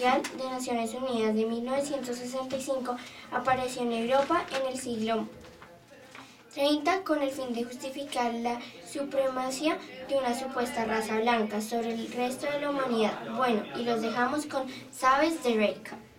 Social de Naciones Unidas de 1965 apareció en Europa en el siglo 30 con el fin de justificar la supremacía de una supuesta raza blanca sobre el resto de la humanidad. Bueno, y los dejamos con Sabes de Reika.